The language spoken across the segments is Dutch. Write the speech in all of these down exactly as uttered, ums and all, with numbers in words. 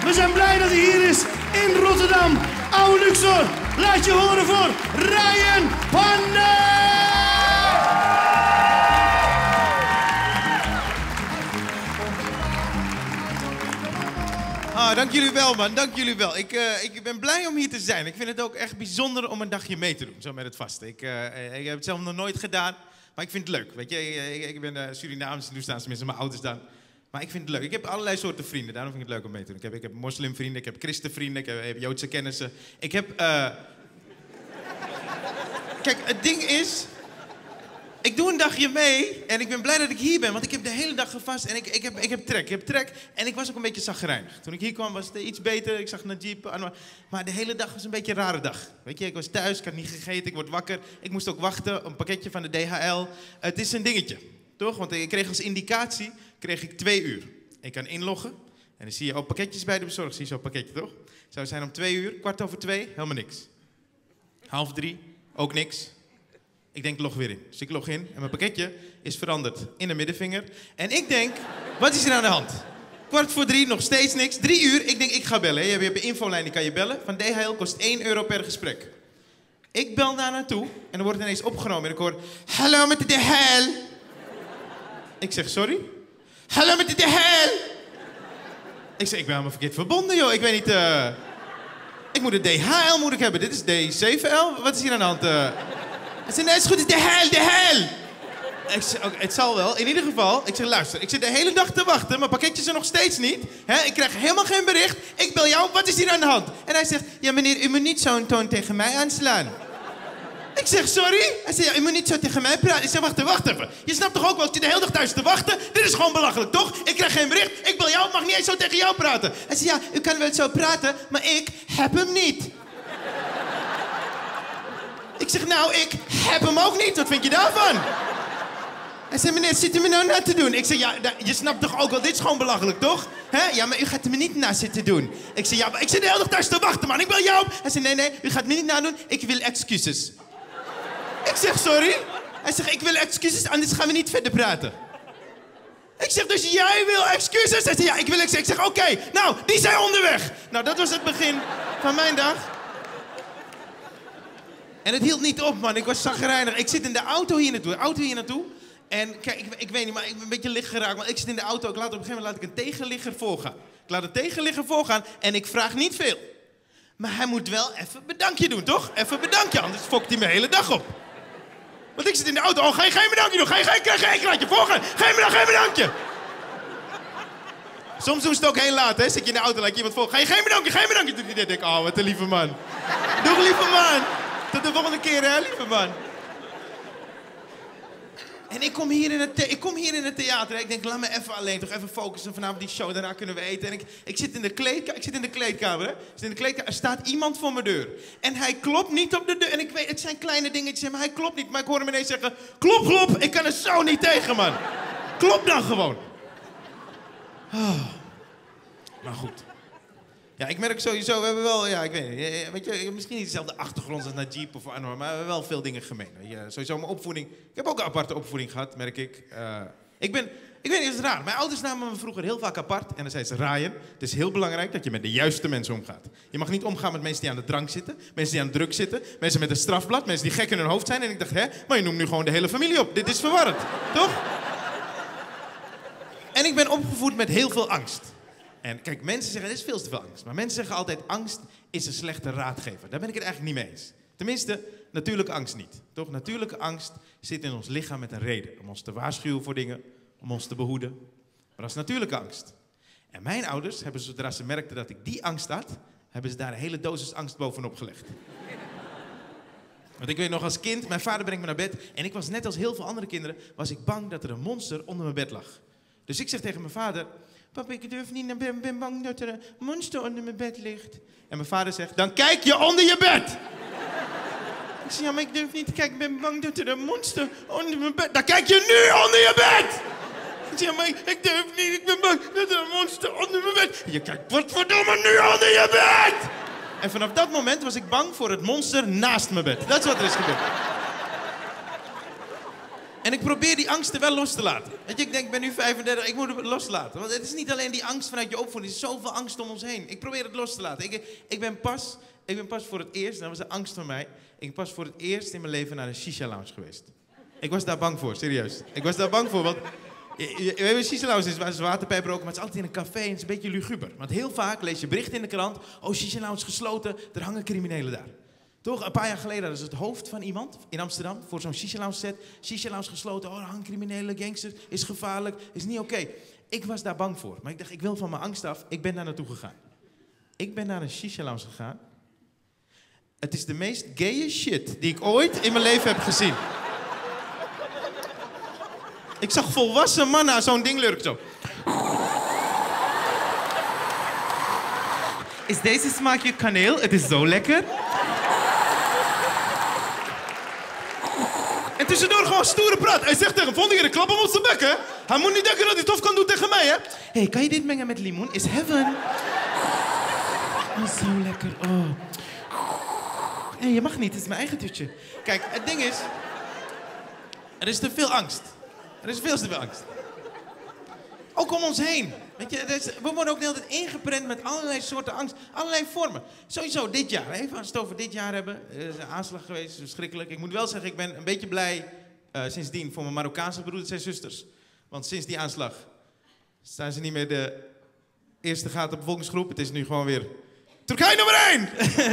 We zijn blij dat hij hier is in Rotterdam. Oude Luxor, laat je horen voor Ryan Panne! Ah, dank jullie wel, man. Dank jullie wel. Ik, uh, ik ben blij om hier te zijn. Ik vind het ook echt bijzonder om een dagje mee te doen, zo met het vasten. Ik, uh, ik heb het zelf nog nooit gedaan, maar ik vind het leuk. Weet je, ik, ik ben uh, Surinaams, nu staan ze tenminste mijn ouders dan. Maar ik vind het leuk. Ik heb allerlei soorten vrienden, daarom vind ik het leuk om mee te doen. Ik heb, ik heb moslimvrienden, ik heb christenvrienden, ik heb, ik heb Joodse kennissen. Ik heb... Uh... Kijk, het ding is... Ik doe een dagje mee en ik ben blij dat ik hier ben, want ik heb de hele dag gevast en ik, ik, heb, ik heb trek. Ik heb trek en ik was ook een beetje chagrijnig. Toen ik hier kwam was het iets beter, ik zag Najib, maar de hele dag was een beetje een rare dag. Weet je, ik was thuis, ik had niet gegeten, ik word wakker. Ik moest ook wachten op een pakketje van de D H L. Het is een dingetje, toch? Want ik kreeg als indicatie kreeg ik twee uur. Ik kan inloggen en dan zie je ook pakketjes bij de bezorger, zie je zo'n pakketje, toch? Zou zijn om twee uur, kwart over twee, helemaal niks. Half drie, ook niks. Ik denk, log weer in. Dus ik log in en mijn pakketje is veranderd in de middenvinger. En ik denk, wat is er aan de hand? Kwart voor drie, nog steeds niks. Drie uur, ik denk, ik ga bellen. Je hebt een infolijn, die kan je bellen. Van D H L kost één euro per gesprek. Ik bel daar naartoe en dan wordt het ineens opgenomen. En ik hoor, hallo met de D H L. Ik zeg, sorry? Hallo met de D H L. Ik zeg, ik ben helemaal verkeerd verbonden, joh. Ik weet niet... Uh... Ik moet de D H L moet ik hebben. Dit is D zeven L. Wat is hier aan de hand? Uh... Ik zeg, nee, het is goed, het is de hel, de hel. Ik zeg, okay, het zal wel. In ieder geval, ik zeg, luister, ik zit de hele dag te wachten. Mijn pakketjes er nog steeds niet. He, ik krijg helemaal geen bericht. Ik bel jou, wat is hier aan de hand? En hij zegt, ja meneer, u moet niet zo'n toon tegen mij aanslaan. Ik zeg, sorry? Hij zegt, ja, u moet niet zo tegen mij praten. Ik zeg, wacht, wacht even. Je snapt toch ook wel, ik zit de hele dag thuis te wachten? Dit is gewoon belachelijk, toch? Ik krijg geen bericht, ik bel jou, ik mag niet eens zo tegen jou praten. Hij zegt, ja, u kan wel zo praten, maar ik heb hem niet. Ik zeg, nou, ik heb hem ook niet. Wat vind je daarvan? Hij zei, meneer, zit u me nou na te doen? Ik zeg, ja, je snapt toch ook wel, dit is gewoon belachelijk, toch? Hè? Ja, maar u gaat me niet na zitten doen. Ik zeg, ja, maar ik zit de hele dag thuis te wachten, man. Ik bel jou op. Hij zei, nee, nee, u gaat me niet nadoen. Ik wil excuses. Ik zeg, sorry? Hij zegt, ik wil excuses, anders gaan we niet verder praten. Ik zeg, dus jij wil excuses? Hij zegt, ja, ik wil excuses. Ik zeg, oké, okay, nou, die zijn onderweg. Nou, dat was het begin van mijn dag. En het hield niet op, man. Ik was chagrijnig. Ik zit in de auto hier naartoe. De auto hier naartoe. En kijk, ik, ik weet niet, maar ik ben een beetje licht geraakt. Maar ik zit in de auto. Ik laat op een gegeven moment laat ik een tegenligger voorgaan. Ik laat een tegenligger voorgaan en ik vraag niet veel. Maar hij moet wel even bedankje doen, toch? Even bedankje, anders fokt hij me de hele dag op. Want ik zit in de auto. Oh, ga je geen bedankje doen? Ga je geen, ga je geen laat je voorgaan? Geen bedankje, geen bedankje. Soms doen ze het ook heel laat, hè? Zit je in de auto, laat je iemand voor. Ga je geen bedankje, geen bedankje? Doe die denk, oh, wat een lieve man. Doe lieve man. Tot de volgende keer, hè, lieve man. En ik kom hier in het, ik kom hier in het theater. Hè. Ik denk, laat me even alleen, toch even focussen. Vanavond die show, daarna kunnen we eten. En ik, ik, zit, in de kleedka- ik zit in de kleedkamer, hè. Ik zit in de kleedkamer. Er staat iemand voor mijn deur. En hij klopt niet op de deur. En ik weet, het zijn kleine dingetjes, maar hij klopt niet. Maar ik hoor hem ineens zeggen, klop, klop. Ik kan er zo niet tegen, man. Klop dan gewoon. Oh. Maar goed. Ja, ik merk sowieso, we hebben wel, ja, ik weet niet, weet je, misschien niet dezelfde achtergrond als Najib of Anwar, maar we hebben wel veel dingen gemeen. Ja, sowieso mijn opvoeding, ik heb ook een aparte opvoeding gehad, merk ik. Uh, ik ben, ik weet niet, het is raar, mijn ouders namen me vroeger heel vaak apart en dan zeiden ze, Ryan, het is heel belangrijk dat je met de juiste mensen omgaat. Je mag niet omgaan met mensen die aan de drank zitten, mensen die aan de druk zitten, mensen met een strafblad, mensen die gek in hun hoofd zijn. En ik dacht, hè, maar je noemt nu gewoon de hele familie op, dit is verwarrend, toch? En ik ben opgevoed met heel veel angst. En kijk, mensen zeggen, er is veel te veel angst. Maar mensen zeggen altijd, angst is een slechte raadgever. Daar ben ik het eigenlijk niet mee eens. Tenminste, natuurlijke angst niet. Toch? Natuurlijke angst zit in ons lichaam met een reden. Om ons te waarschuwen voor dingen, om ons te behoeden. Maar dat is natuurlijke angst. En mijn ouders hebben, zodra ze merkten dat ik die angst had, hebben ze daar een hele dosis angst bovenop gelegd. Want ik weet nog als kind, mijn vader brengt me naar bed. En ik was net als heel veel andere kinderen, was ik bang dat er een monster onder mijn bed lag. Dus ik zeg tegen mijn vader, papa, ik durf niet naar bed, ik ben bang dat er een monster onder mijn bed ligt. En mijn vader zegt, dan kijk je onder je bed. Ik zeg, ja, maar ik durf niet te kijken, ik ben bang dat er een monster onder mijn bed... Dan kijk je nu onder je bed! Ik zeg, maar ik, ik durf niet, ik ben bang dat er een monster onder mijn bed... Je kijkt, wat verdomme, nu onder je bed! En vanaf dat moment was ik bang voor het monster naast mijn bed. Dat is wat er is gebeurd. En ik probeer die angsten wel los te laten. Weet je, ik denk, ik ben nu vijfendertig, ik moet het loslaten. Want het is niet alleen die angst vanuit je opvoeding, er is zoveel angst om ons heen. Ik probeer het los te laten. Ik, ik, ben, pas, ik ben pas voor het eerst, dat was de angst van mij, ik ben pas voor het eerst in mijn leven naar een shisha-lounge geweest. Ik was daar bang voor, serieus. Ik was daar bang voor, want... We hebben een shisha-lounge, waar ze waterpijp roken, maar het is altijd in een café en het is een beetje luguber. Want heel vaak lees je berichten in de krant, oh, shisha-lounge gesloten, er hangen criminelen daar. Toch, een paar jaar geleden was het hoofd van iemand in Amsterdam voor zo'n shisha-lounge set. Shisha-lounge gesloten, oh, er hangen criminelen, gangsters, is gevaarlijk, is niet oké. Okay. Ik was daar bang voor, maar ik dacht, ik wil van mijn angst af, ik ben daar naartoe gegaan. Ik ben naar een shisha-lounge gegaan. Het is de meest gaye shit die ik ooit in mijn leven heb gezien. Ik zag volwassen mannen aan zo'n ding lurken zo. Is deze smaakje kaneel? Het is zo lekker. En tussendoor gewoon stoere praat. Hij zegt tegen hem, volgende keer klap hem op zijn bek, hè. Hij moet niet denken dat hij tof kan doen tegen mij, hè. Hé, hey, kan je dit mengen met limoen? Is heaven. Oh, zo lekker. Oh. Hé, hey, je mag niet. Het is mijn eigen tutje. Kijk, het ding is... Er is te veel angst. Er is veel te veel angst. Ook om ons heen. Weet je, is, we worden ook de hele tijd ingeprent met allerlei soorten angst. Allerlei vormen. Sowieso dit jaar. Even als we het over dit jaar hebben. Er is een aanslag geweest. Verschrikkelijk. Ik moet wel zeggen, ik ben een beetje blij uh, sindsdien voor mijn Marokkaanse broeders en zusters. Want sinds die aanslag zijn ze niet meer de eerste gaten bevolkingsgroep. Het is nu gewoon weer Turkije nummer één!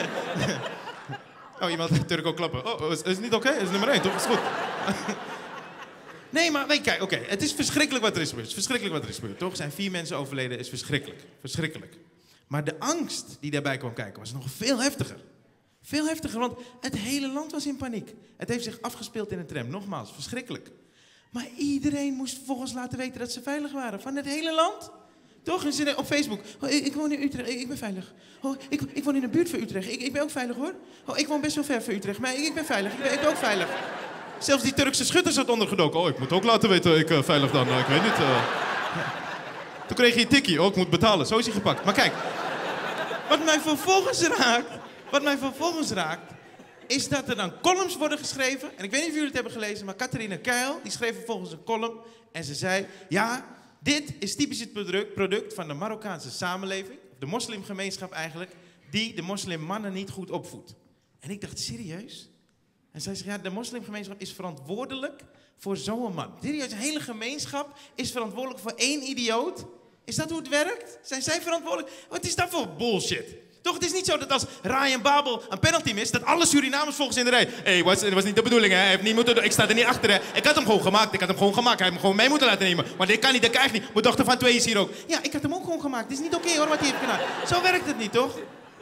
Oh, iemand Turk ook klappen. Oh, is, is het niet oké? Okay? Is het nummer één, toch? Is goed. Nee, maar weet je, kijk, oké. Okay. Het is verschrikkelijk wat er is gebeurd. Het is verschrikkelijk wat er is gebeurd, toch? Er zijn vier mensen overleden, is verschrikkelijk. Verschrikkelijk. Maar de angst die daarbij kwam kijken was nog veel heftiger. Veel heftiger, want het hele land was in paniek. Het heeft zich afgespeeld in een tram. Nogmaals, verschrikkelijk. Maar iedereen moest vervolgens laten weten dat ze veilig waren. Van het hele land. Toch? Op Facebook. Oh, ik, ik woon in Utrecht. Ik, ik ben veilig. Oh, ik, ik woon in de buurt van Utrecht. Ik, ik ben ook veilig, hoor. Oh, ik woon best wel ver van Utrecht. Maar ik, ik ben veilig. Ik ben, ik ben ook veilig. Zelfs die Turkse schutter zat ondergedoken. Oh, ik moet ook laten weten, ik uh, veilig dan. Uh, ik weet niet. Uh... Ja. Toen kreeg hij een tikkie. Oh, ik moet betalen. Zo is hij gepakt. Maar kijk, wat mij vervolgens raakt, wat mij vervolgens raakt, is dat er dan columns worden geschreven. En ik weet niet of jullie het hebben gelezen, maar Catharina Keil, die schreef vervolgens een column. En ze zei, ja, dit is typisch het product, product van de Marokkaanse samenleving, of de moslimgemeenschap eigenlijk, die de moslimmannen niet goed opvoedt. En ik dacht, serieus? En zij zegt, ja, de moslimgemeenschap is verantwoordelijk voor zo'n man. Serieus, een hele gemeenschap is verantwoordelijk voor één idioot? Is dat hoe het werkt? Zijn zij verantwoordelijk? Wat is dat voor bullshit? Toch, het is niet zo dat als Ryan Babel een penalty mist, dat alle Surinamers volgens in de rij. Hé, hey, dat was niet de bedoeling, hè? Hij heeft niet moeten doen. Ik sta er niet achter, hè? Ik had hem gewoon gemaakt. Ik had hem gewoon gemaakt. Hij heeft hem gewoon mee moeten laten nemen. Maar dit kan niet, dat kan echt niet. Mijn dochter van twee is hier ook. Ja, ik had hem ook gewoon gemaakt. Het is niet oké, okay, hoor, wat hij heeft gedaan. Zo werkt het niet, toch?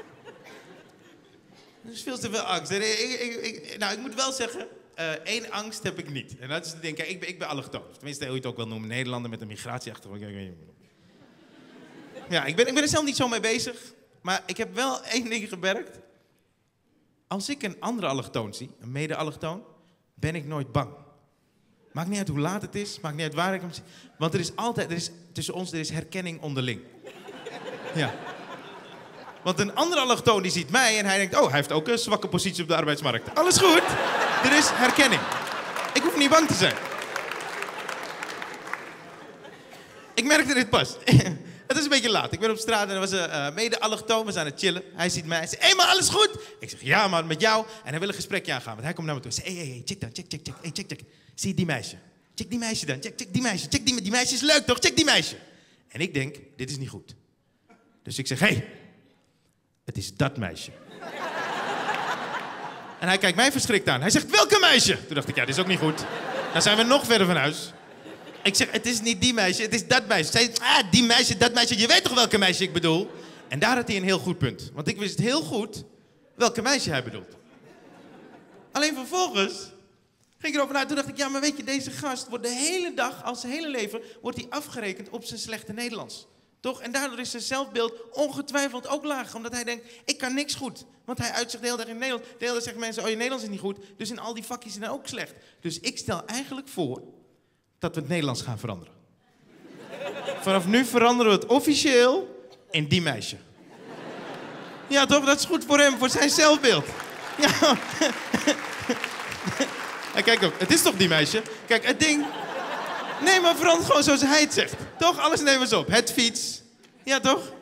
Er is veel te veel angst. Ik, ik, ik, nou, ik moet wel zeggen, uh, één angst heb ik niet. En dat is te denken, ik ben, ik ben allochtoon. Tenminste, hoe je het ook wel noemen, Nederlander met een migratieachtergrond. Ja, ik ben, ik ben er zelf niet zo mee bezig. Maar ik heb wel één ding gemerkt. Als ik een andere allochtoon zie, een mede-allochtoon, ben ik nooit bang. Maakt niet uit hoe laat het is, maakt niet uit waar ik hem zie. Want er is altijd, er is, tussen ons, er is herkenning onderling. Ja. Want een andere allochtoon die ziet mij en hij denkt, oh, hij heeft ook een zwakke positie op de arbeidsmarkt. Alles goed. Er is herkenning. Ik hoef niet bang te zijn. Ik merkte dit pas. Het is een beetje laat. Ik ben op straat en er was een uh, mede-allochtoon. We zijn aan het chillen. Hij ziet mij. Hij zegt, hé, hey, maar alles goed? Ik zeg, ja, maar met jou. En hij wil een gesprekje aangaan. Want hij komt naar me toe. Hij zegt, hé, hey, hey, check dan, check, check, check. Hey, check, check. Zie je die meisje? Check die meisje dan. Check, check die meisje. Check die, die meisje is leuk, toch? Check die meisje. En ik denk, dit is niet goed. Dus ik zeg, hé, hey, het is dat meisje. En hij kijkt mij verschrikt aan. Hij zegt, welke meisje? Toen dacht ik, ja, dit is ook niet goed. Dan zijn we nog verder van huis. Ik zeg, het is niet die meisje, het is dat meisje. Zij zegt, ah, die meisje, dat meisje. Je weet toch welke meisje ik bedoel? En daar had hij een heel goed punt. Want ik wist heel goed welke meisje hij bedoelt. Alleen vervolgens ging ik erover na. Toen dacht ik, ja, maar weet je, deze gast wordt de hele dag, al zijn hele leven, wordt hij afgerekend op zijn slechte Nederlands. Toch? En daardoor is zijn zelfbeeld ongetwijfeld ook laag. Omdat hij denkt, ik kan niks goed. Want hij uit zich de hele dag in Nederland. De hele dag zeggen mensen, oh, je Nederlands is niet goed. Dus in al die vakjes zijn ook slecht. Dus ik stel eigenlijk voor dat we het Nederlands gaan veranderen. Vanaf nu veranderen we het officieel in die meisje. Ja, toch? Dat is goed voor hem, voor zijn zelfbeeld. Ja. En kijk ook, het is toch die meisje? Kijk, het ding... Nee, maar vooral gewoon zoals hij het zegt. Toch? Alles nemen ze op. Het fiets. Ja, toch?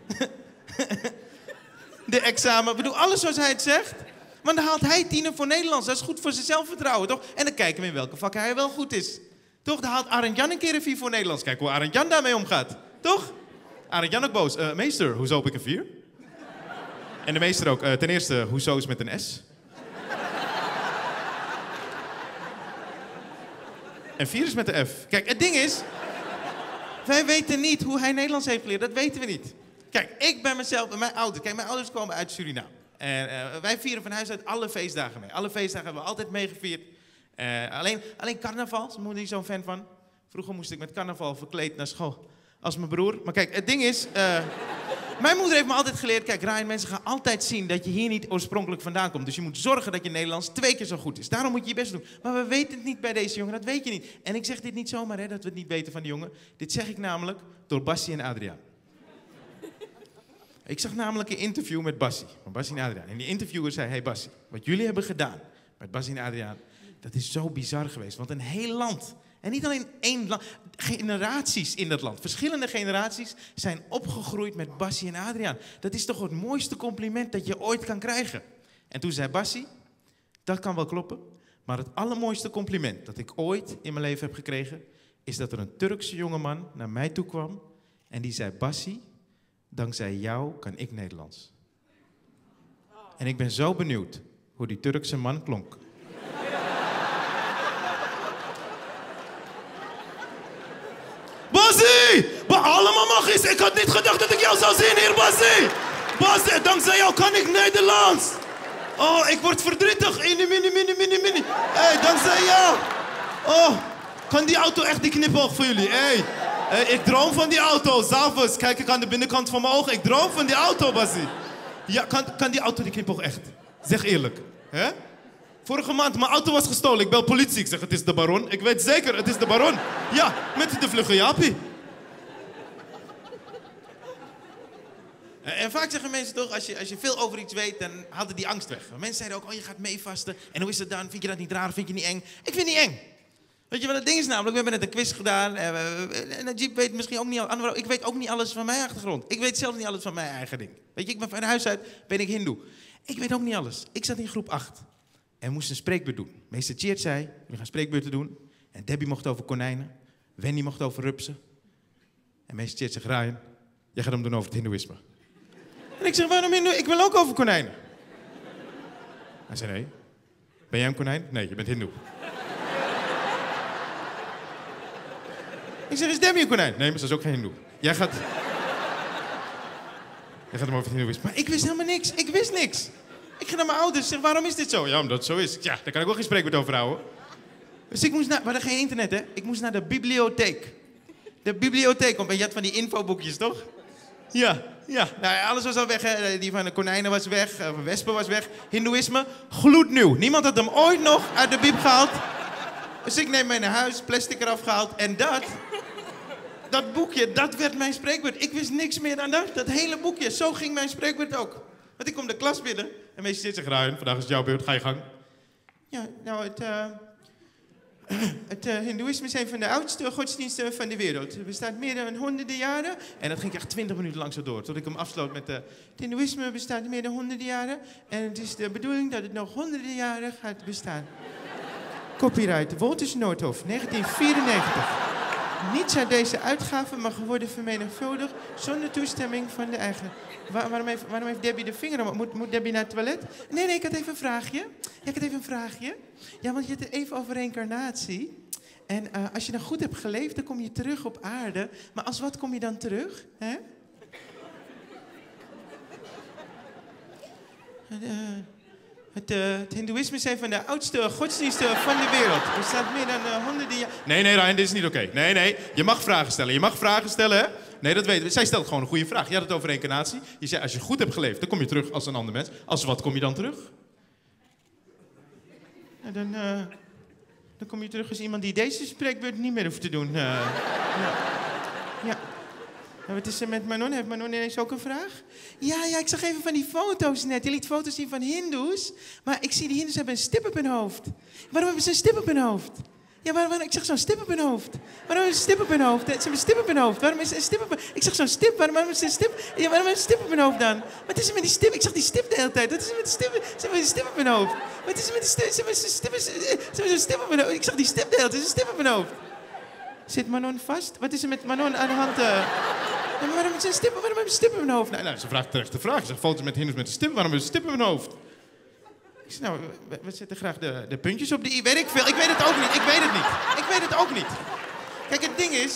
De examen. Ik bedoel, alles zoals hij het zegt. Want dan haalt hij tienen voor Nederlands. Dat is goed voor zijn zelfvertrouwen, toch? En dan kijken we in welke vakken hij wel goed is. Toch? Dan haalt Arend Jan een keer een vier voor Nederlands. Kijk hoe Arend Jan daarmee omgaat. Toch? Arend Jan ook boos. Uh, meester, hoezo heb ik een vier? En de meester ook. Uh, ten eerste, hoezo is met een S? En vier is met de F. Kijk, het ding is... Wij weten niet hoe hij Nederlands heeft geleerd. Dat weten we niet. Kijk, ik ben mezelf en mijn ouders... Kijk, mijn ouders komen uit Suriname. En uh, wij vieren van huis uit alle feestdagen mee. Alle feestdagen hebben we altijd meegevierd. Uh, alleen, alleen carnaval, is mijn moeder niet zo'n fan van. Vroeger moest ik met carnaval verkleed naar school. Als mijn broer. Maar kijk, het ding is... Uh, mijn moeder heeft me altijd geleerd... Kijk, Ryan, mensen gaan altijd zien dat je hier niet oorspronkelijk vandaan komt. Dus je moet zorgen dat je Nederlands twee keer zo goed is. Daarom moet je je best doen. Maar we weten het niet bij deze jongen, dat weet je niet. En ik zeg dit niet zomaar, hè, dat we het niet weten van die jongen. Dit zeg ik namelijk door Bassie en Adriaan. Ik zag namelijk een interview met Bassie. Van Bassie en Adriaan. En die interviewer zei... Hey Bassie, wat jullie hebben gedaan met Bassie en Adriaan... Dat is zo bizar geweest. Want een heel land... En niet alleen één land, generaties in dat land. Verschillende generaties zijn opgegroeid met Bassie en Adriaan. Dat is toch het mooiste compliment dat je ooit kan krijgen. En toen zei Bassie, dat kan wel kloppen. Maar het allermooiste compliment dat ik ooit in mijn leven heb gekregen... is dat er een Turkse jongeman naar mij toe kwam. En die zei, Bassie, dankzij jou kan ik Nederlands. En ik ben zo benieuwd hoe die Turkse man klonk. Bassie! Maar allemaal mag eens. Ik had niet gedacht dat ik jou zou zien hier, Bassie. Bassie, dankzij jou kan ik Nederlands. Oh, ik word verdrietig. Mini, mini, mini, mini, mini. Hé, hey, dankzij jou. Oh, kan die auto echt die knipoog voor jullie? Hé, hey. hey, ik droom van die auto. S'avonds kijk ik aan de binnenkant van mijn ogen. Ik droom van die auto, Bassie. Ja, kan, kan die auto die knipoog echt? Zeg eerlijk. Hè? Vorige maand, mijn auto was gestolen. Ik bel politie. Ik zeg, het is de baron. Ik weet zeker, het is de baron. Ja, met de vlugge Jaapie. En vaak zeggen mensen toch, als je, als je veel over iets weet, dan hadden die angst weg. Mensen zeiden ook, oh, je gaat meevasten. En hoe is het dan? Vind je dat niet raar? Vind je niet eng? Ik vind het niet eng. Weet je wat het ding is namelijk? We hebben net een quiz gedaan. En Najib weet misschien ook niet alles. Ik weet ook niet alles van mijn achtergrond. Ik weet zelf niet alles van mijn eigen ding. Weet je, ik ben van huis uit, ben ik hindoe. Ik weet ook niet alles. Ik zat in groep acht. En we moesten een spreekbeurt doen. Meester Tjeerd zei, we gaan spreekbeurten doen. En Debbie mocht over konijnen. Wendy mocht over rupsen. En meester Tjeerd zegt, Ryan, jij gaat hem doen over het hindoeïsme. En ik zeg, waarom hindoe? Ik wil ook over konijnen. Hij zei, nee. Ben jij een konijn? Nee, je bent hindoe. Ik zeg, is Debbie een konijn? Nee, maar ze is ook geen hindoe. Jij gaat... Jij gaat hem over het hindoeïsme. Maar ik wist helemaal niks. Ik wist niks. Ik ga naar mijn ouders en zeg, waarom is dit zo? Ja, omdat het zo is. Ja, daar kan ik ook geen spreekwoord over houden. Dus ik moest naar... We hadden geen internet, hè? Ik moest naar de bibliotheek. De bibliotheek, want je had van die infoboekjes, toch? Ja, ja. Nou, alles was al weg, hè. Die van de konijnen was weg, van wespen was weg. Hindoeïsme, gloednieuw. Niemand had hem ooit nog uit de bib gehaald. Dus ik neem mee naar huis, plastic eraf gehaald. En dat... Dat boekje, dat werd mijn spreekwoord. Ik wist niks meer dan dat. Dat hele boekje, zo ging mijn spreekwoord ook. Want ik kom de klas binnen en meester zegt, Ryan, vandaag is het jouw beurt, ga je gang. Ja, nou, het, uh, het uh, hindoeïsme is een van de oudste godsdiensten van de wereld. Het bestaat meer dan honderden jaren. En dat ging echt twintig minuten lang zo door, tot ik hem afsloot met... Uh, het hindoeïsme bestaat meer dan honderden jaren. En het is de bedoeling dat het nog honderden jaren gaat bestaan. Copyright, Wolters Noordhof, negentien vierennegentig. Niets uit deze uitgave mag worden vermenigvuldigd zonder toestemming van de eigen. Waar, waarom, heeft, waarom heeft Debbie de vinger om? Moet, moet Debbie naar het toilet? Nee, nee, ik had even een vraagje. Ja, ik had even een vraagje. Ja, want je had het even over reïncarnatie. En uh, als je dan goed hebt geleefd, dan kom je terug op aarde. Maar als wat kom je dan terug? Hè? Uh, Het, uh, het hindoeïsme is een van de oudste godsdiensten van de wereld. Er staat meer dan uh, honderden jaar... Nee, nee, Ryan, dit is niet oké. Okay. Nee, nee, je mag vragen stellen. Je mag vragen stellen, hè? Nee, dat weten we. Zij stelt gewoon een goede vraag. Je had het over reïncarnatie. Je zei, als je goed hebt geleefd, dan kom je terug als een ander mens. Als wat kom je dan terug? Nou, dan, uh, dan kom je terug als iemand die deze spreekbeurt niet meer hoeft te doen. Uh, ja. ja. En wat is er met Manon? Heeft Manon ineens ook een vraag? Ja, ja, ik zag even van die foto's net. Je liet foto's zien van hindoes. Maar ik zie die hindoes hebben een stip op hun hoofd. Waarom hebben ze een stip op hun hoofd? Ja, waarom, waarom, ik zag zo'n stip op hun hoofd. Waarom hebben ze een stip op hun hoofd? Ze hebben een stip op hun hoofd. Waarom is er een stip op hun... Ik zag zo'n stip. Waarom, waarom is er een stip? Ja, waarom hebben ze een stip op hun hoofd dan? Wat is er met die stip? Ik zag die stip de hele tijd. Wat is er met die stip? Ze hebben een stip op hun hoofd. Wat is er met die stip? Ze hebben een stip, ze hebben zo'n stip op hun hoofd. Ik zag die stip de hele tijd. Er is een stip op hun hoofd. Zit Manon vast? Wat is er met Manon aan de hand? Uh... Ja, maar waarom is er een stip? Waarom hebben ze een stip op hun hoofd? Nou, nou, ze vraagt terecht de vraag. Ze zegt foto's met hindoes met een stip. Waarom hebben ze een stip op hun hoofd? Ik zeg, nou, we, we zetten graag de, de puntjes op de i. Weet ik veel. Ik weet het ook niet. Ik weet het niet. Ik weet het ook niet. Kijk, het ding is...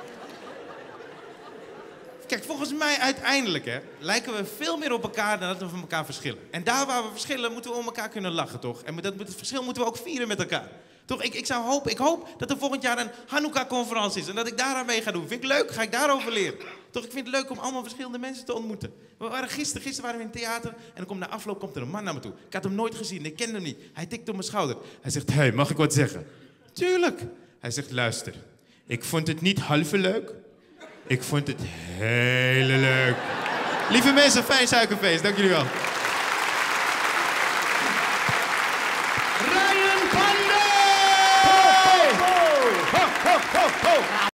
Kijk, volgens mij uiteindelijk, hè, lijken we veel meer op elkaar dan dat we van elkaar verschillen. En daar waar we verschillen, moeten we om elkaar kunnen lachen, toch? En dat, het verschil moeten we ook vieren met elkaar. Toch? Ik, ik, zou hopen, ik hoop dat er volgend jaar een Hanukkah-conferentie is en dat ik daaraan mee ga doen. Vind ik leuk, ga ik daarover leren. Toch, ik vind het leuk om allemaal verschillende mensen te ontmoeten. We waren gisteren, gisteren waren we in het theater en dan komt na afloop komt er een man naar me toe. Ik had hem nooit gezien, ik kende hem niet. Hij tikt op mijn schouder. Hij zegt, hé, hey, mag ik wat zeggen? Tuurlijk. Hij zegt, luister, ik vond het niet halve leuk. Ik vond het hele leuk. Lieve mensen, fijn suikerfeest. Dank jullie wel. Ryan Parijs.